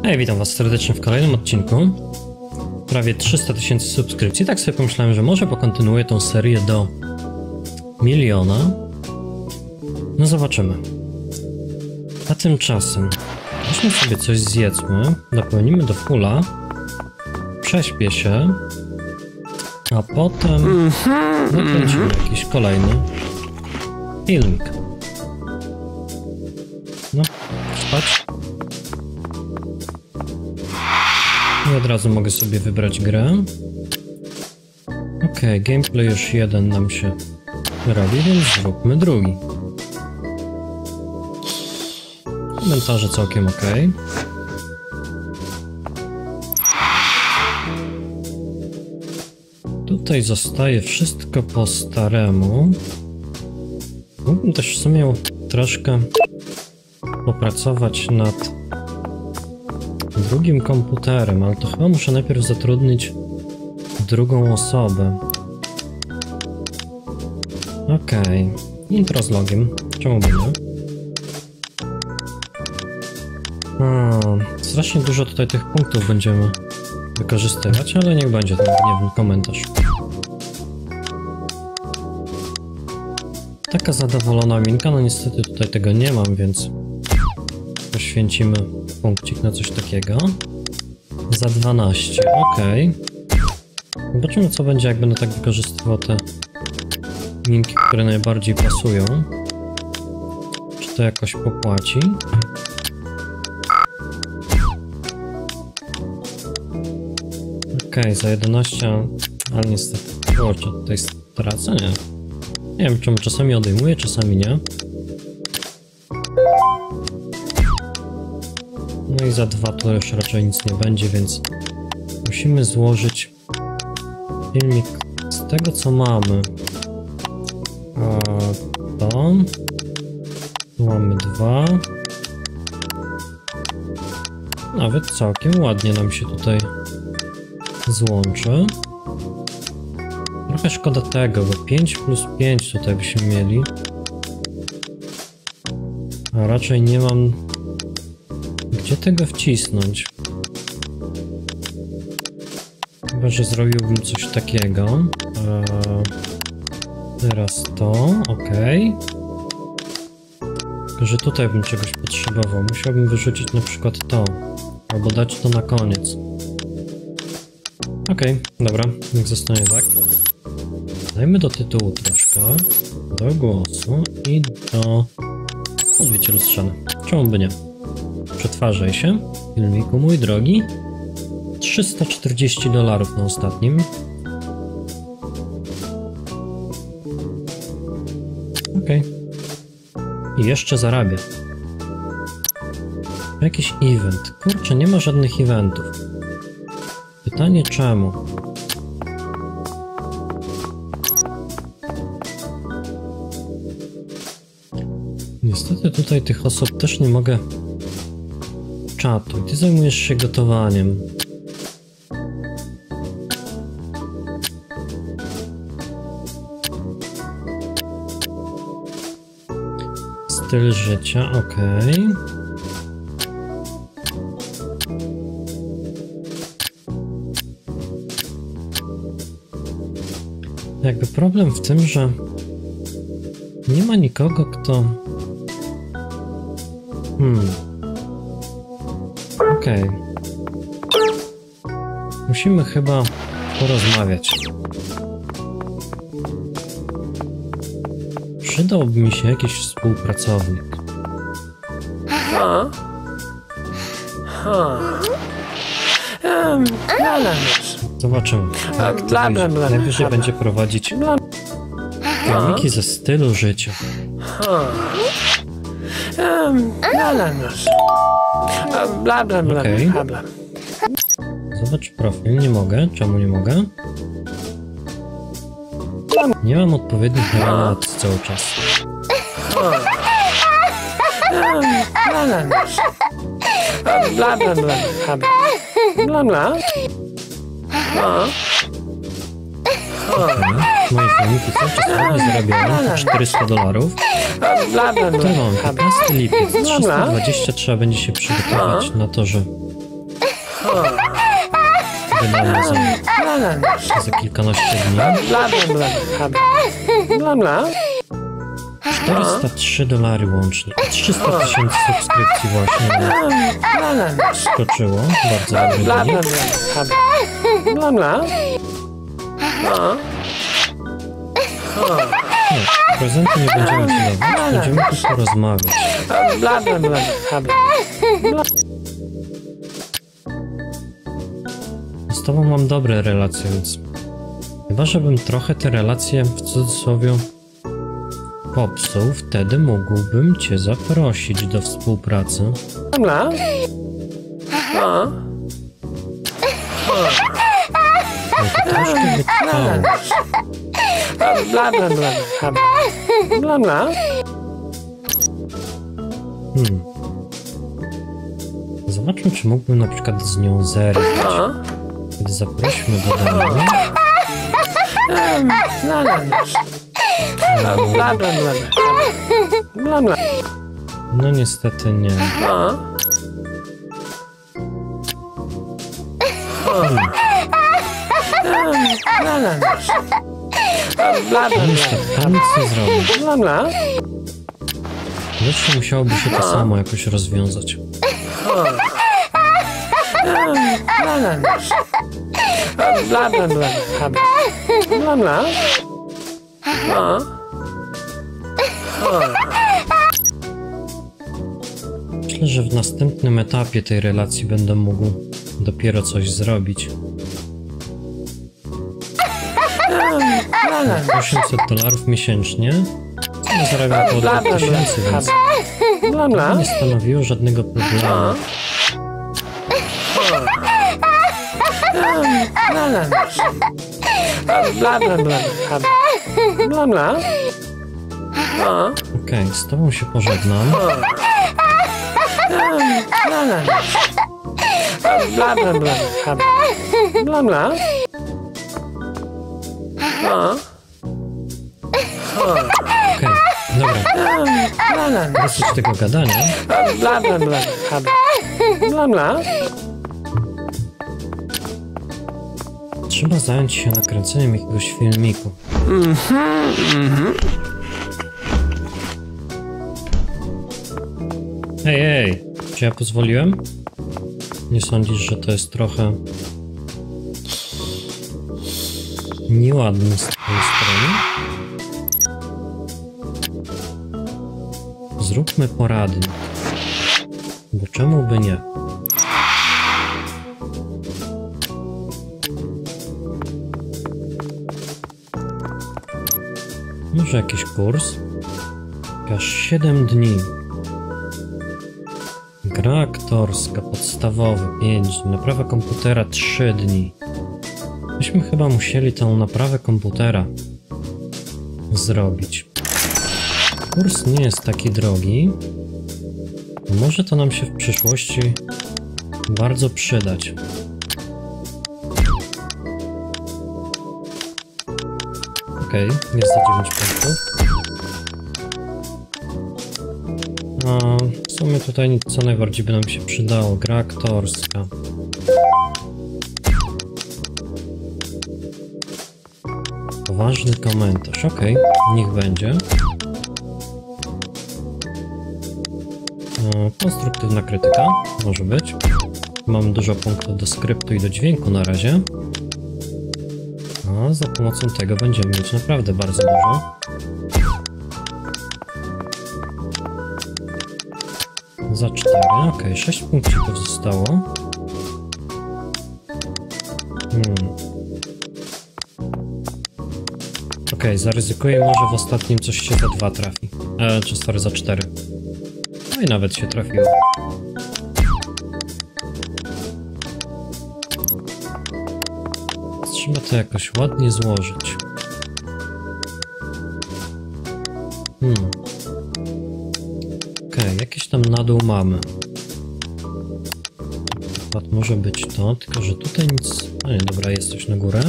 Hej, witam was serdecznie w kolejnym odcinku. Prawie 300 000 subskrypcji. Tak sobie pomyślałem, że może pokontynuuję tą serię do 1 000 000. No zobaczymy. A tymczasem weźmy sobie coś, zjedzmy, dopełnimy do fulla, prześpię się, a potem nakręcimy jakiś kolejny filmik. No, spać. I od razu mogę sobie wybrać grę. Okej, gameplay już jeden nam się robi, więc zróbmy drugi. Komentarze całkiem ok. Tutaj zostaje wszystko po staremu. Mógłbym też w sumie troszkę popracować nad drugim komputerem, ale to chyba muszę najpierw zatrudnić drugą osobę. Okej, intro z logiem, czemu by nie? Strasznie dużo tutaj tych punktów będziemy wykorzystywać, ale niech będzie ten gniewny komentarz. Taka zadowolona minka, no niestety tutaj tego nie mam, więc poświęcimy punkcik na coś takiego. Za 12, okej. Zobaczymy, co będzie, jak będę tak wykorzystywał te minki, które najbardziej pasują. Czy to jakoś popłaci? Okej, za 11, ale niestety, kurczę, tutaj stracę, nie? Nie wiem, czemu czasami odejmuję, czasami nie. No i za 2 to już raczej nic nie będzie, więc musimy złożyć filmik z tego, co mamy. Tu mamy 2. Nawet całkiem ładnie nam się tutaj złączy. Trochę szkoda tego, bo 5 plus 5 tutaj byśmy mieli. A raczej nie mam gdzie tego wcisnąć. Chyba, że zrobiłbym coś takiego. Teraz to, ok. Tylko, że tutaj bym czegoś potrzebował. Musiałbym wyrzucić na przykład to. Albo dać to na koniec. Okej, dobra, niech zostanie tak. Dajmy do tytułu troszkę, do głosu i do odbicie lustrzane. Czemu by nie? Przetwarzaj się, filmiku mój drogi. $340 na ostatnim. Okej. I jeszcze zarabię. Jakiś event. Kurczę, nie ma żadnych eventów. Pytanie czemu? Niestety tutaj tych osób też nie mogę czatu. Ty zajmujesz się gotowaniem. Styl życia, ok. Jakby problem w tym, że nie ma nikogo, kto... Okej. Musimy chyba porozmawiać. Przydałby mi się jakiś współpracownik. Zobaczymy. Najwyżej będzie prowadzić filmiki ze stylu życia. Okej. Zobacz profil. Nie mogę. Czemu nie mogę? Nie mam odpowiednich relacji cały czas. Moje filmiki są czasami zarabiane po $400. To mam 15 lipiec, 320 trzeba będzie się przygotować na to, że Wydane za kilkanaście dni. 403 dolary łącznie. 300 tysięcy subskrypcji właśnie skoczyło. Bardzo dobry wynik. Nie, prezenty nie będziemy ci dawać, będziemy tylko rozmawiać. Z tobą mam dobre relacje, więc chyba żebym trochę te relacje w cudzysłowie popsuł, wtedy mógłbym cię zaprosić do współpracy. No to troszkę wytrwało. Zobaczmy, czy mógłbym na przykład z nią zerwać. Kiedy zaprośmy do domu. No niestety nie. Niestety, nic nie zrobię. Jeszcze musiałoby się to samo jakoś rozwiązać. Myślę, że w następnym etapie tej relacji będę mógł dopiero coś zrobić. 800 dolarów miesięcznie. Ja zarabiam około 2000, więc to nie stanowiło żadnego problemu. Okej, z tobą się pożegnam. Okej, dobra. Dosyć tego gadania. Trzeba zająć się nakręceniem jakiegoś filmiku. Ej, czy ja pozwoliłem? Nie sądzisz, że to jest trochę nieładne z twojej strony? Zróbmy poradnik. Bo czemu by nie? Może jakiś kurs? Aż 7 dni. Gra aktorska, podstawowy 5 dni, naprawa komputera 3 dni. Myśmy chyba musieli tę naprawę komputera zrobić. Kurs nie jest taki drogi. Może to nam się w przyszłości bardzo przydać. Okej, jest za 9 punktów. W sumie tutaj nic, co najbardziej by nam się przydało. Gra aktorska. Poważny komentarz. Okej, niech będzie. Konstruktywna krytyka. Może być. Mam dużo punktów do skryptu i do dźwięku na razie. A za pomocą tego będziemy mieć naprawdę bardzo dużo. Za 4, okej, 6 punkcików zostało. Okej, zaryzykuję, może w ostatnim coś się za 2 trafi. Czy sorry, za 4. No i nawet się trafiło. Trzeba to jakoś ładnie złożyć. Okej, jakieś tam na dół mamy. Przykład może być to, tylko że tutaj nic... A nie, dobra, jest coś na górę.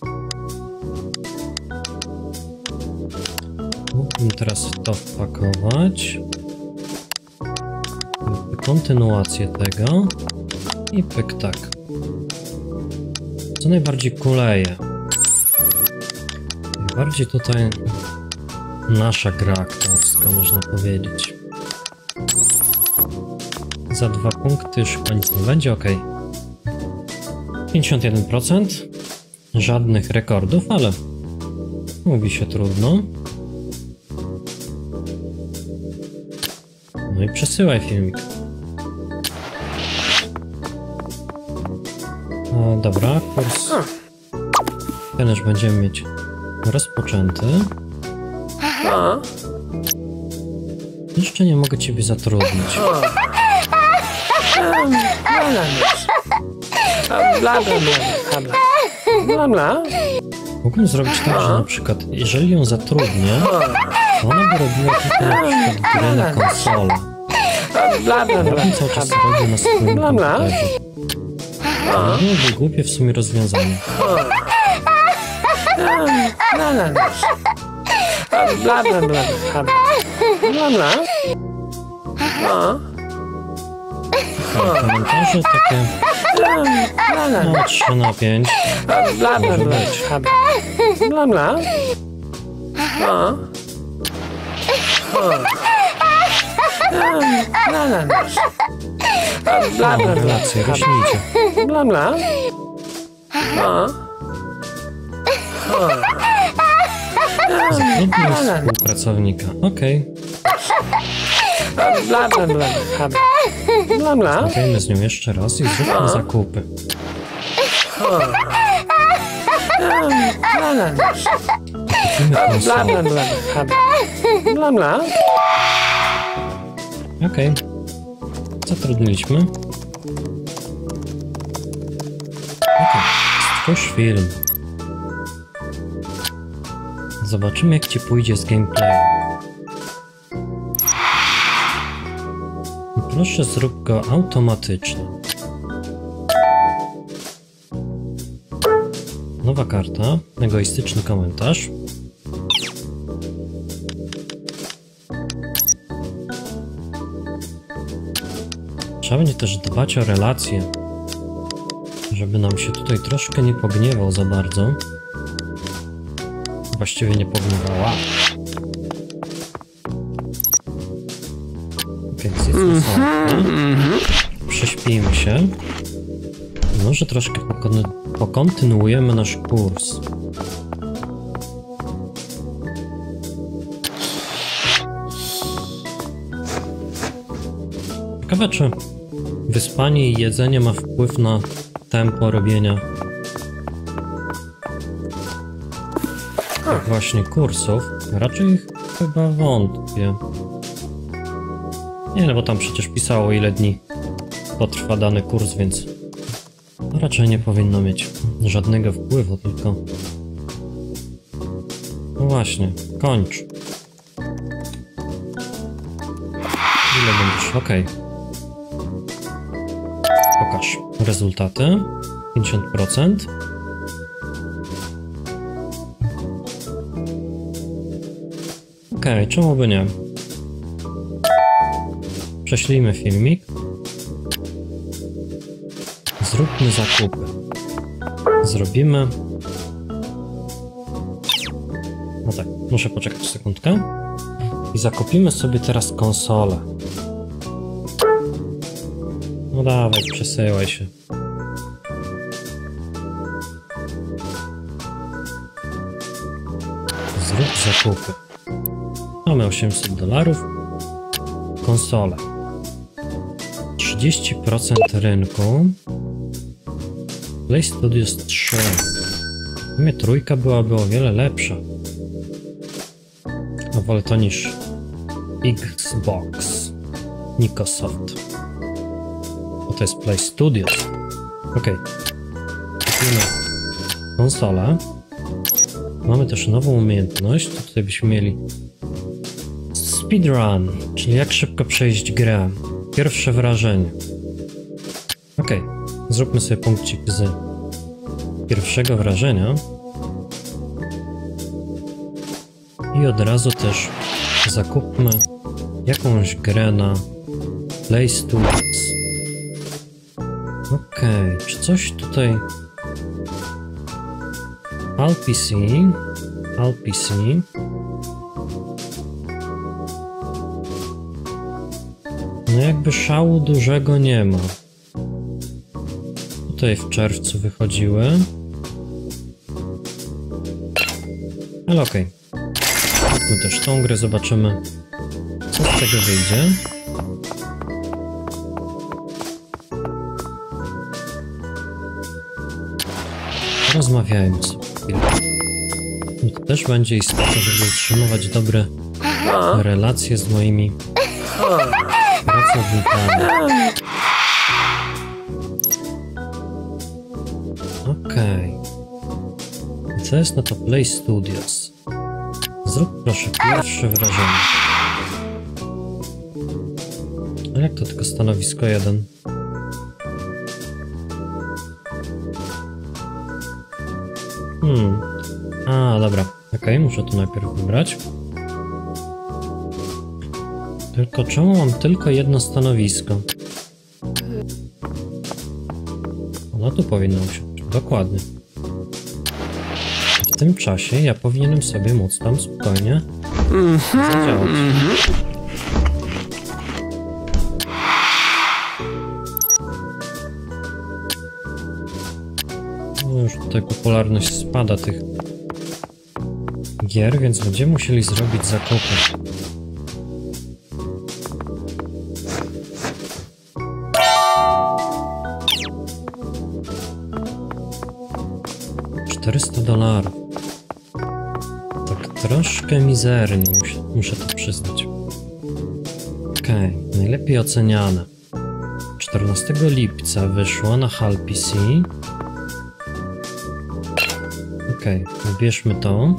Mógłbym teraz to wpakować. Kontynuację tego. I pyk tak. Co najbardziej kuleje? Najbardziej tutaj nasza gra aktorska, można powiedzieć. Za 2 punkty już chyba nic nie będzie, ok. 51%. Żadnych rekordów, ale mówi się trudno. No i przesyłaj filmik. No, dobra, kurs ten już będziemy mieć rozpoczęty. Jeszcze nie mogę ciebie zatrudnić. Mógłbym zrobić tak, że na przykład, jeżeli ją zatrudnię, to ona by robiła tylko na przykład gry na konsolę. Ja bym cały czas robił na swoim komputerze. To byłoby głupie w sumie rozwiązanie. Komentarze takie... No, 3 na 5. Może być. No, relacje, rośnijcie. Zatrudnij współpracownika. Okej. Zagrajmy z nią jeszcze raz i zróbmy zakupy. Kupimy konsolę. Okej. Zatrudniliśmy. Okej. Stwórz film. Zobaczymy, jak ci pójdzie z gameplayu. Proszę, zrób go automatycznie. Nowa karta. Egoistyczny komentarz. Trzeba będzie też dbać o relacje, żeby nam się tutaj troszkę nie pogniewał za bardzo. Właściwie nie pogniewała. Okej, zjedzmy sobie. Prześpijmy się. Może troszkę pokontynuujemy nasz kurs. Ciekawe, czy wyspanie i jedzenie ma wpływ na tempo robienia tych właśnie kursów. Raczej chyba wątpię. Nie, no bo tam przecież pisało, ile dni potrwa dany kurs, więc raczej nie powinno mieć żadnego wpływu, tylko... No właśnie, kończ. Ile będziesz? Okej. Pokaż rezultaty. 50%. Okej, czemu by nie? Prześlijmy filmik. Zróbmy zakupy. Zrobimy... No tak, muszę poczekać sekundkę. I zakupimy sobie teraz konsolę. No dawaj, przesyłaj się. Zrób zakupy. Mamy $800. Konsole. 30% rynku. Play Studios 3. W sumie trójka byłaby o wiele lepsza. A wolę to niż Xbox. Microsoft. Bo to jest Play Studios. Ok. Kupimy konsolę. Mamy też nową umiejętność. Tutaj byśmy mieli speedrun, czyli jak szybko przejść grę. Pierwsze wrażenie. Ok. Zróbmy sobie punkcik z pierwszego wrażenia. I od razu też zakupmy jakąś grę na Play Studios. Okej, czy coś tutaj PC. No jakby szału dużego nie ma. Tutaj w czerwcu wychodziły. Ale okej. My też tą grę zobaczymy, co z tego wyjdzie. Rozmawiając. To też będzie istotne, żeby utrzymywać dobre relacje z moimi pracownikami. Okej. I co jest na to Play Studios? Zrób proszę pierwsze wrażenie. A jak to tylko stanowisko 1? A, dobra. Okej, muszę to najpierw wybrać. Tylko czemu mam tylko jedno stanowisko? Ono tu powinno usiąść. Dokładnie. W tym czasie ja powinienem sobie móc tam spokojnie zadziałać. No już tutaj popularność spada tych gier, więc będziemy musieli zrobić zakupy. $400. Tak troszkę mizernie, muszę to przyznać. Okej, najlepiej oceniane. 14 lipca wyszło na HAL PC. Okej, wybierzmy to.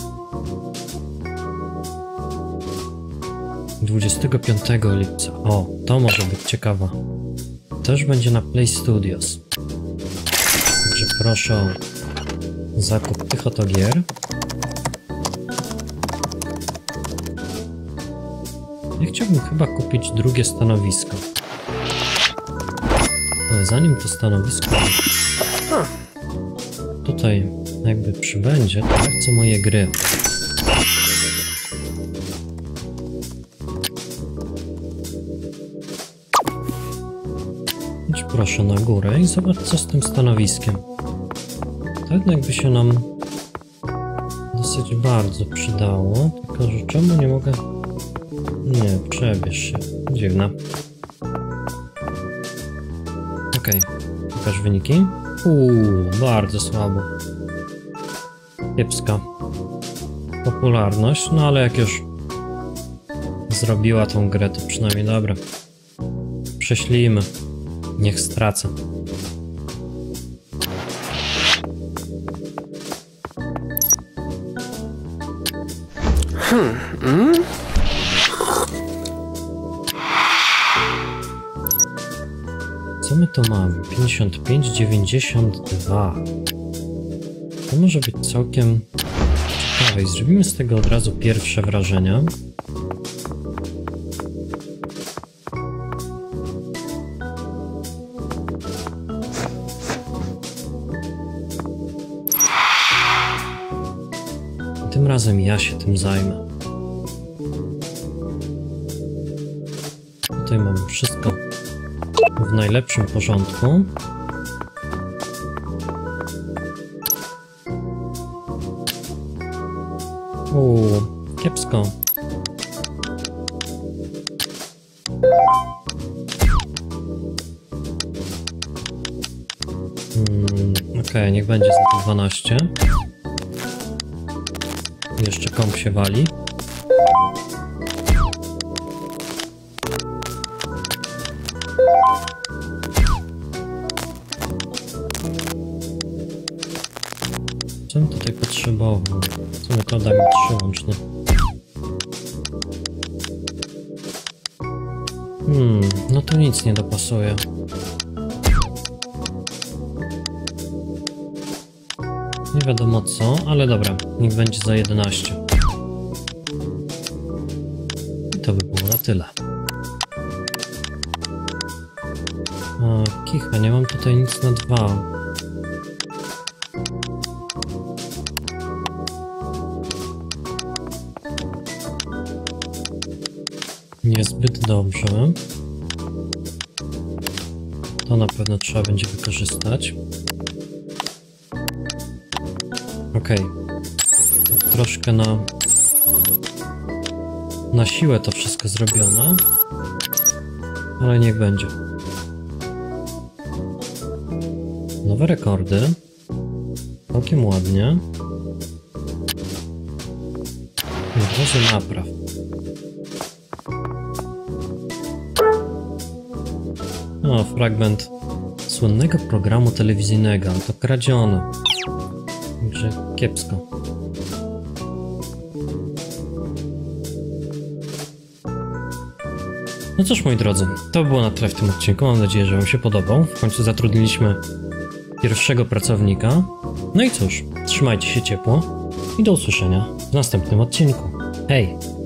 25 lipca. O, to może być ciekawa. Też będzie na Play Studios. Także proszę o zakup tych oto gier. Ja chciałbym chyba kupić drugie stanowisko. Ale zanim to stanowisko tutaj jakby przybędzie, to ja chcę moje gry. Idź proszę na górę i zobacz, co z tym stanowiskiem. To jednak by się nam dosyć bardzo przydało, tylko że czemu nie mogę... Nie, przebierz się. Dziwne. Okej, pokaż wyniki. Bardzo słabo. Kiepska popularność, no ale jak już zrobiła tą grę, to przynajmniej dobra. Prześlijmy. Niech stracę. Co my to mamy? 55,92. To może być całkiem ciekawe i zrobimy z tego od razu pierwsze wrażenia. Tym razem ja się tym zajmę. Tutaj mamy wszystko w najlepszym porządku. Kiepsko. Okej, niech będzie za to 12. Jeszcze komp się wali. Co bym tutaj potrzebował? Co my to da mi 3 łącznie? No to nic nie dopasuje. Nie wiadomo co, ale dobra, niech będzie za 11. I to by było na tyle. Kicha, nie mam tutaj nic na 2. Niezbyt dobrze. To na pewno trzeba będzie wykorzystać. Okej. Troszkę na siłę to wszystko zrobione. Ale niech będzie. Nowe rekordy. Całkiem ładnie. I od razu napraw. O, fragment słynnego programu telewizyjnego, ale to kradziono. Także kiepsko. No cóż, moi drodzy, to by było na tyle w tym odcinku. Mam nadzieję, że wam się podobał. W końcu zatrudniliśmy pierwszego pracownika. No i cóż, trzymajcie się ciepło i do usłyszenia w następnym odcinku. Hej!